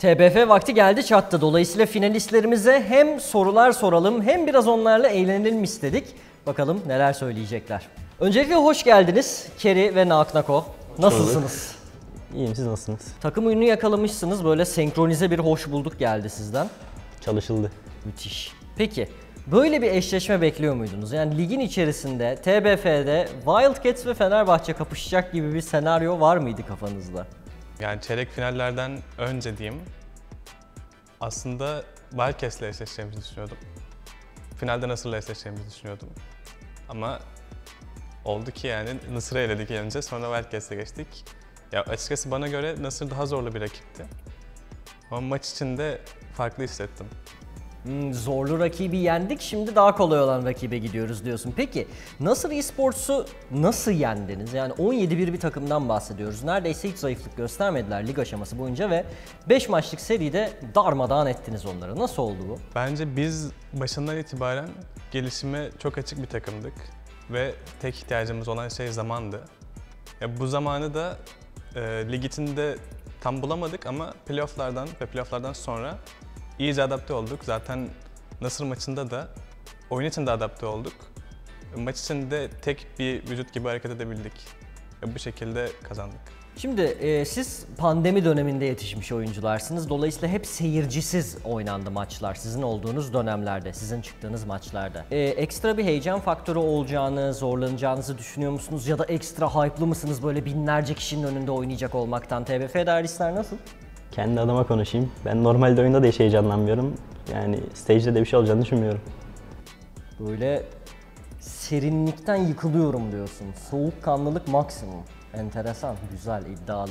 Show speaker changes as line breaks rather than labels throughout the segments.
TBF vakti geldi çattı. Dolayısıyla finalistlerimize hem sorular soralım hem biraz onlarla eğlenelim istedik. Bakalım neler söyleyecekler. Öncelikle hoş geldiniz Keri ve Naknako. Nasılsınız?
İyiyim, siz nasılsınız?
Takım ünlü yakalamışsınız. Böyle senkronize bir hoş bulduk geldi sizden.
Çalışıldı.
Müthiş. Peki böyle bir eşleşme bekliyor muydunuz? Yani ligin içerisinde TBF'de Wildcats ve Fenerbahçe kapışacak gibi bir senaryo var mıydı kafanızda?
Yani çeyrek finallerden önce diyeyim, aslında Wildcats'le eşleşeceğimizi düşünüyordum. Finalde Nasır'la eşleşeceğimizi düşünüyordum. Ama oldu ki yani Nasır'ı eledik önce, sonra Wildcats'e geçtik. Ya açıkçası bana göre Nasır daha zorlu bir rakipti. Ama maç içinde farklı hissettim.
Zorlu rakibi yendik, şimdi daha kolay olan rakibe gidiyoruz diyorsun. Peki Nasır Esports'u nasıl yendiniz? Yani 17-1 bir takımdan bahsediyoruz. Neredeyse hiç zayıflık göstermediler lig aşaması boyunca ve 5 maçlık seride darmadağın ettiniz onları. Nasıl oldu bu?
Bence biz başından itibaren gelişime çok açık bir takımdık. Ve tek ihtiyacımız olan şey zamandı. Ya bu zamanı da lig içinde tam bulamadık ama playoff'lardan sonra iyice adapte olduk. Zaten Nasır maçında da oyun içinde adapte olduk. Maç içinde tek bir vücut gibi hareket edebildik. Bu şekilde kazandık.
Şimdi siz pandemi döneminde yetişmiş oyuncularsınız. Dolayısıyla hep seyircisiz oynandı maçlar sizin olduğunuz dönemlerde, sizin çıktığınız maçlarda. Ekstra bir heyecan faktörü olacağını, zorlanacağınızı düşünüyor musunuz? Ya da ekstra hype'lı mısınız böyle binlerce kişinin önünde oynayacak olmaktan? TBF dersler nasıl?
Kendi adıma konuşayım. Ben normalde oyunda da hiç heyecanlanmıyorum. Yani stage'de de bir şey olacağını düşünmüyorum.
Böyle serinlikten yıkılıyorum diyorsun. Soğukkanlılık maksimum. Enteresan, güzel, iddialı.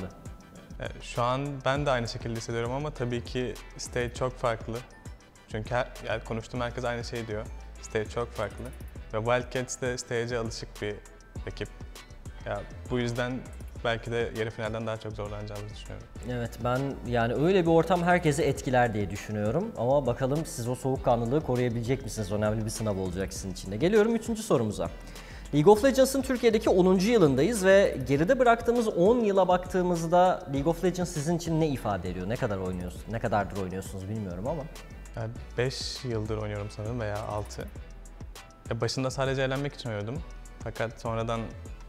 Şu an ben de aynı şekilde hissediyorum ama tabii ki stage çok farklı. Çünkü yani konuştuğum herkes aynı şeyi diyor. Stage çok farklı. Ve Wildcats de stage'e alışık bir rakip. Ya bu yüzden belki de yarı finalden daha çok zorlanacağımızı düşünüyorum.
Evet, ben yani öyle bir ortam herkesi etkiler diye düşünüyorum. Ama bakalım siz o soğukkanlılığı koruyabilecek misiniz? Önemli bir sınav olacak sizin için de. Geliyorum 3. sorumuza. League of Legends'ın Türkiye'deki 10. yılındayız ve geride bıraktığımız 10 yıla baktığımızda League of Legends sizin için ne ifade ediyor? Ne kadar oynuyorsunuz? Ne kadardır oynuyorsunuz bilmiyorum ama.
Yani 5 yıldır oynuyorum sanırım veya 6. Başında sadece eğlenmek için oynuyordum. Fakat sonradan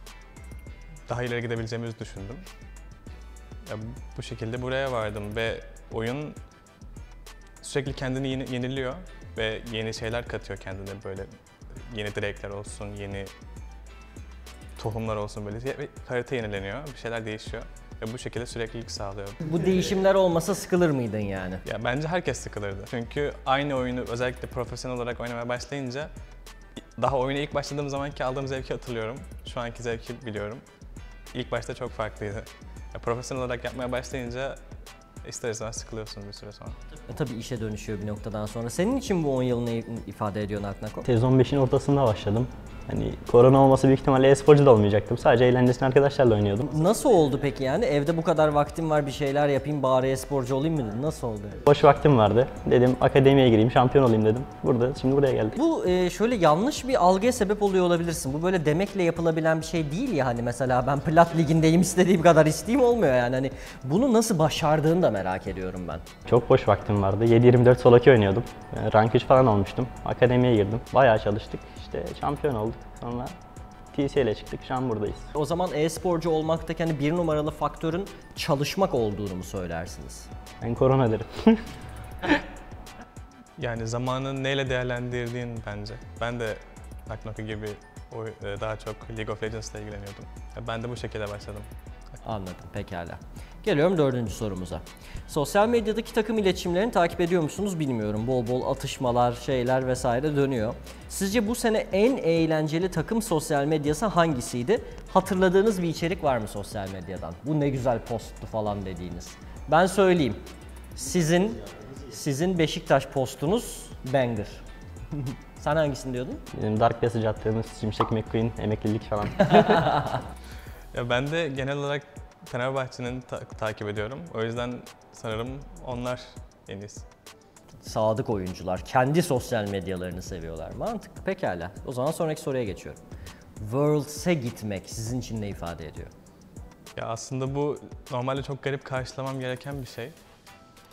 daha ileri gidebileceğimizi düşündüm. Bu şekilde buraya vardım ve oyun sürekli kendini yeniliyor ve yeni şeyler katıyor kendine, böyle yeni direkler olsun, yeni tohumlar olsun, böyle harita yenileniyor, bir şeyler değişiyor ve bu şekilde süreklilik sağlıyor.
Bu değişimler olmasa sıkılır mıydın yani?
Ya bence herkes sıkılırdı. Çünkü aynı oyunu özellikle profesyonel olarak oynamaya başlayınca daha oyuna ilk başladığım zamanki aldığım zevki hatırlıyorum. Şu anki zevki biliyorum. İlk başta çok farklıydı. Profesyonel olarak yapmaya başlayınca ister istemez sıkılıyorsun bir süre sonra.
Tabii işe dönüşüyor bir noktadan sonra. Senin için bu 10 yıl ne ifade ediyor Naknako?
Sezon 5'in ortasında başladım. Hani korona olması büyük ihtimalle e-sporcu da olmayacaktım. Sadece eğlencesine arkadaşlarla oynuyordum.
Nasıl oldu peki yani? Evde bu kadar vaktim var, bir şeyler yapayım bari e-sporcu olayım mı dedin? Nasıl oldu?
Boş vaktim vardı. Dedim akademiye gireyim, şampiyon olayım dedim. Şimdi buraya geldik.
Bu şöyle yanlış bir algıya sebep oluyor olabilirsin. Bu böyle demekle yapılabilen bir şey değil ya, hani mesela ben Plat Ligi'ndeyim, istediğim kadar isteyeyim olmuyor yani. Hani bunu nasıl başardığını da merak ediyorum ben.
Çok boş vaktim vardı. 7-24 solo 2 oynuyordum. Yani rank 3 falan olmuştum. Akademiye girdim. Bayağı çalıştık. İşte şampiyon olduk. Sonra TC ile çıktık. Şu an buradayız.
O zaman e-sporcu olmaktaki hani bir numaralı faktörün çalışmak olduğunu mu söylersiniz?
Ben korona derim.
Yani zamanı neyle değerlendirdiğin bence. Ben de Naknako gibi daha çok League of Legends ile ilgileniyordum. Ben de bu şekilde başladım.
Anladım, pekala. Geliyorum 4. sorumuza. Sosyal medyadaki takım iletişimlerini takip ediyor musunuz bilmiyorum. Bol bol atışmalar, şeyler vesaire dönüyor. Sizce bu sene en eğlenceli takım sosyal medyası hangisiydi? Hatırladığınız bir içerik var mı sosyal medyadan? Bu ne güzel posttu falan dediğiniz. Ben söyleyeyim. Sizin Beşiktaş postunuz banger. Sen hangisini diyordun?
Benim Dark Passage attığımız Şimşek McQueen emeklilik falan.
Ya ben de genel olarak Fenerbahçe'nin takip ediyorum. O yüzden sanırım onlar en iyisi.
Sadık oyuncular. Kendi sosyal medyalarını seviyorlar. Mantıklı. Pekala. O zaman sonraki soruya geçiyorum. Worlds'e gitmek sizin için ne ifade ediyor?
Ya aslında bu normalde çok garip karşılamam gereken bir şey.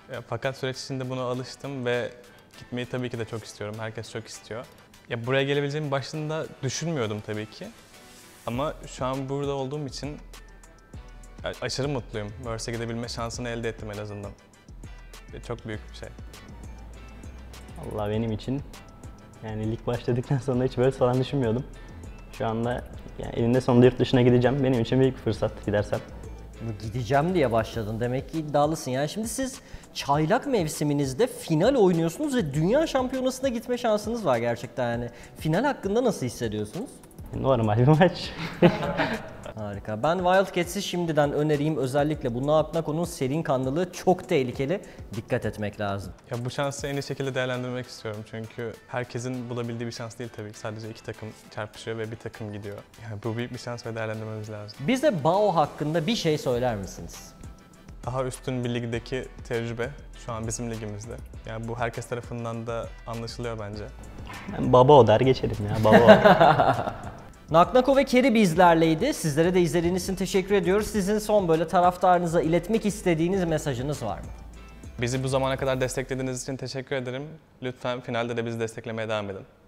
Fakat süreç içinde buna alıştım ve gitmeyi tabii ki de çok istiyorum. Herkes çok istiyor. Ya buraya gelebileceğimi başında düşünmüyordum tabii ki. Ama şu an burada olduğum için aşırı mutluyum. Worlds'e gidebilme şansını elde ettim en azından. Çok büyük bir şey.
Allah benim için yani lig başladıktan sonra hiç böyle falan düşünmüyordum. Şu anda yani eninde sonunda yurt dışına gideceğim. Benim için büyük bir fırsat gidersem.
Gideceğim diye başladın. Demek ki iddialısın. Yani şimdi siz çaylak mevsiminizde final oynuyorsunuz ve dünya şampiyonasına gitme şansınız var gerçekten yani. Final hakkında nasıl hissediyorsunuz?
Normal bir maç.
Harika. Ben Wildcats'i şimdiden önereyim. Özellikle bu Naknako'nun serin kanlılığı çok tehlikeli. Dikkat etmek lazım.
Ya bu şansı en iyi şekilde değerlendirmek istiyorum çünkü herkesin bulabildiği bir şans değil tabii. Sadece 2 takım çarpışıyor ve bir takım gidiyor. Yani bu büyük bir şans ve değerlendirmemiz lazım.
Bize BAO hakkında bir şey söyler misiniz?
Daha üstün bir ligdeki tecrübe şu an bizim ligimizde. Yani bu herkes tarafından da anlaşılıyor bence.
Ben baba o der geçelim ya. Baba o.
Naknako ve Keri bizlerleydi. Sizlere de izlediğiniz için teşekkür ediyoruz. Sizin son böyle taraftarınıza iletmek istediğiniz mesajınız var mı?
Bizi bu zamana kadar desteklediğiniz için teşekkür ederim. Lütfen finalde de bizi desteklemeye devam edin.